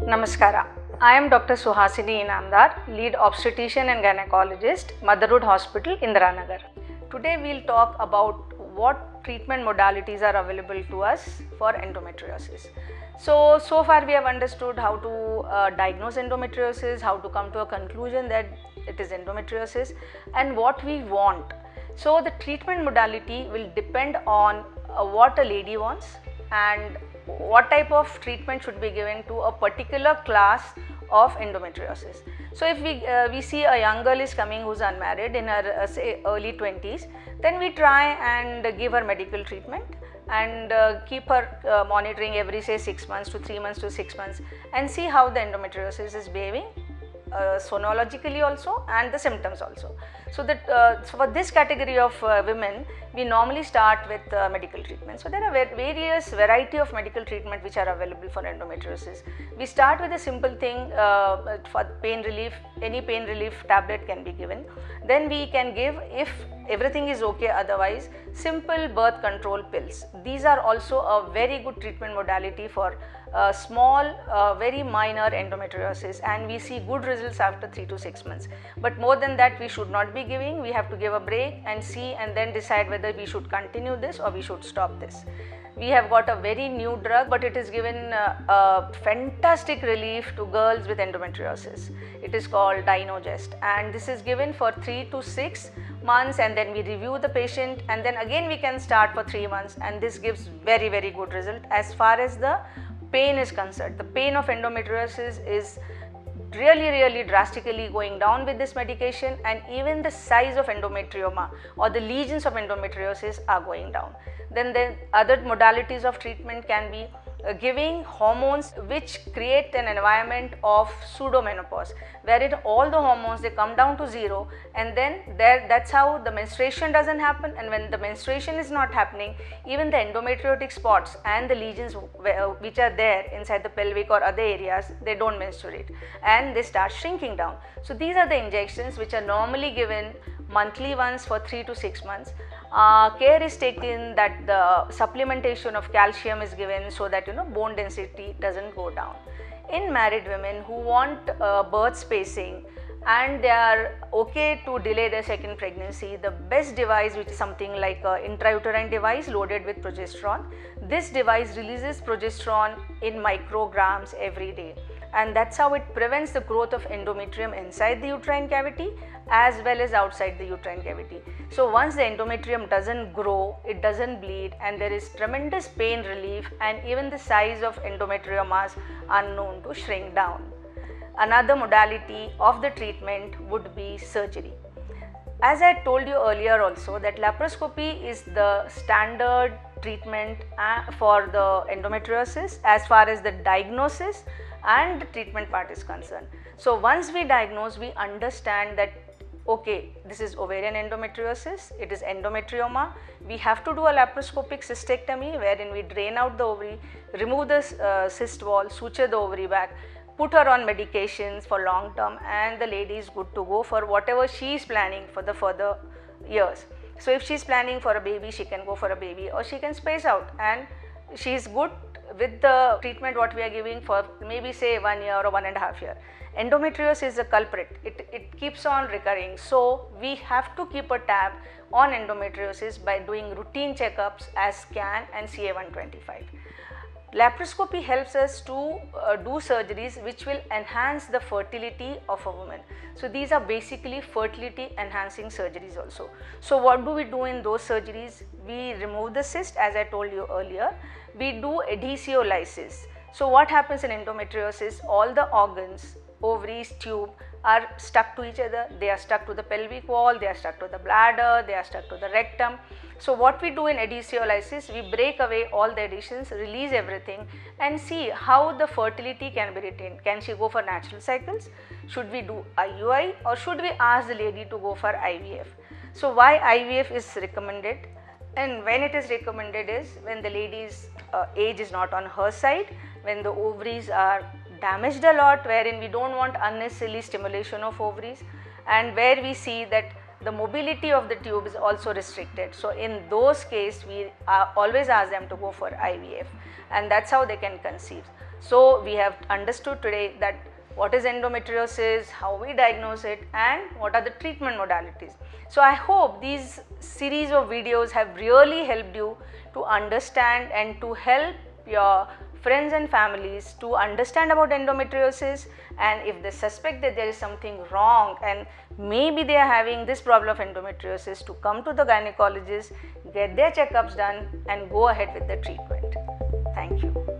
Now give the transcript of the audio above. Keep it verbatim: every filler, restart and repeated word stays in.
Namaskara. I am Doctor Suhasini Inamdar, lead obstetrician and gynecologist, Motherhood Hospital, Indiranagar. Today we will talk about what treatment modalities are available to us for endometriosis. So, so far we have understood how to uh, diagnose endometriosis, how to come to a conclusion that it is endometriosis, and what we want. So, the treatment modality will depend on uh, what a lady wants and what type of treatment should be given to a particular class of endometriosis. So, if we uh, we see a young girl is coming who is unmarried in her uh, say early twenties, then we try and give her medical treatment and uh, keep her uh, monitoring every say six months to three months to six months and see how the endometriosis is behaving uh, sonologically also and the symptoms also. So, that uh, so for this category of uh, women, we normally start with uh, medical treatment. So, there are various variety of medical treatment which are available for endometriosis. We start with a simple thing uh, for pain relief. Any pain relief tablet can be given. Then we can give, if everything is okay otherwise, simple birth control pills. These are also a very good treatment modality for uh, small uh, very minor endometriosis, and we see good results after three to six months. But more than that we should not be giving. We have to give a break and see and then decide whether we should continue this or we should stop this. We have got a very new drug, but it is given uh, a fantastic relief to girls with endometriosis. It is called Dynogest, and this is given for three to six months, and then we review the patient, and then again we can start for three months, and this gives very very good result as far as the pain is concerned. The pain of endometriosis is really really drastically going down with this medication, and even the size of endometrioma or the lesions of endometriosis are going down. Then the other modalities of treatment can be uh, giving hormones which create an environment of pseudomenopause, wherein all the hormones they come down to zero, and then there that's how the menstruation doesn't happen, and when the menstruation is not happening, even the endometriotic spots and the lesions which are there inside the pelvic or other areas, they don't menstruate and they start shrinking down. So these are the injections which are normally given monthly once for three to six months. Uh, care is taken that the supplementation of calcium is given so that you know bone density doesn't go down. In married women who want uh, birth spacing and they are okay to delay their second pregnancy, the best device, which is something like a intrauterine device loaded with progesterone. This device releases progesterone in micrograms every day, and that's how it prevents the growth of endometrium inside the uterine cavity as well as outside the uterine cavity. So once the endometrium doesn't grow, it doesn't bleed, and there is tremendous pain relief, and even the size of endometriomas are known to shrink down. Another modality of the treatment would be surgery. As I told you earlier also, that laparoscopy is the standard treatment for the endometriosis as far as the diagnosis and the treatment part is concerned. So once we diagnose, we understand that okay, this is ovarian endometriosis, it is endometrioma. We have to do a laparoscopic cystectomy wherein we drain out the ovary, remove the uh, cyst wall, suture the ovary back, put her on medications for long term, and the lady is good to go for whatever she is planning for the further years. So if she is planning for a baby, she can go for a baby, or she can space out, and she is good with the treatment what we are giving for maybe say one year or one and a half year. Endometriosis is a culprit, it, it keeps on recurring, so we have to keep a tab on endometriosis by doing routine checkups as scan and C A one twenty-five. Laparoscopy helps us to uh, do surgeries which will enhance the fertility of a woman. So these are basically fertility enhancing surgeries also. So what do we do in those surgeries? We remove the cyst, as I told you earlier. We do adhesiolysis. So what happens in endometriosis? All the organs, ovaries, tube are stuck to each other. They are stuck to the pelvic wall, they are stuck to the bladder, they are stuck to the rectum. So what we do in adhesiolysis, we break away all the adhesions, release everything, and see how the fertility can be retained. Can she go for natural cycles? Should we do I U I, or should we ask the lady to go for I V F? So why I V F is recommended, and when it is recommended is when the lady's uh, age is not on her side, when the ovaries are damaged a lot, wherein we don't want unnecessarily stimulation of ovaries, and where we see that the mobility of the tube is also restricted. So in those cases we uh, always ask them to go for I V F, and that's how they can conceive. So we have understood today that what is endometriosis, how we diagnose it, and what are the treatment modalities. So I hope these series of videos have really helped you to understand and to help your friends and families to understand about endometriosis, and if they suspect that there is something wrong and maybe they are having this problem of endometriosis, to come to the gynecologist, get their checkups done and go ahead with the treatment. Thank you.